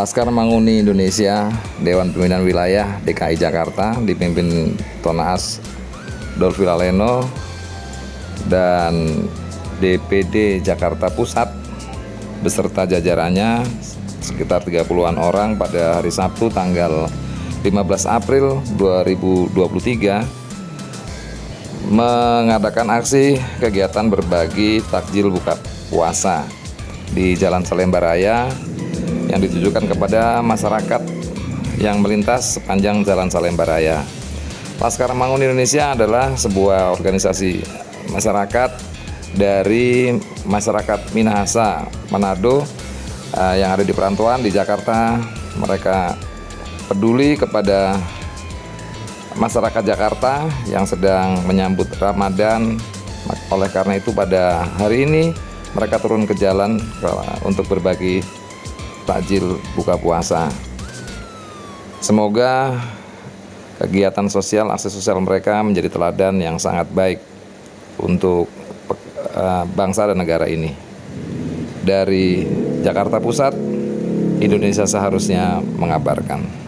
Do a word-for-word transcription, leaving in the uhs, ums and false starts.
Laskar Manguni Indonesia, Dewan Pimpinan Wilayah D K I Jakarta dipimpin Tonaas Dolfi Laleno dan D P D Jakarta Pusat beserta jajarannya sekitar tiga puluhan orang pada hari Sabtu tanggal lima belas April dua ribu dua puluh tiga mengadakan aksi kegiatan berbagi takjil buka puasa di Jalan Salemba Raya yang ditujukan kepada masyarakat yang melintas sepanjang Jalan Salemba Raya. Laskar Manguni Indonesia adalah sebuah organisasi masyarakat dari masyarakat Minahasa, Manado uh, yang ada di perantauan di Jakarta. Mereka peduli kepada masyarakat Jakarta yang sedang menyambut Ramadan. Oleh karena itu pada hari ini mereka turun ke jalan untuk berbagi takjil buka puasa. Semoga kegiatan sosial, aksi sosial mereka menjadi teladan yang sangat baik untuk uh, bangsa dan negara ini. Dari Jakarta Pusat, Indonesia seharusnya mengabarkan.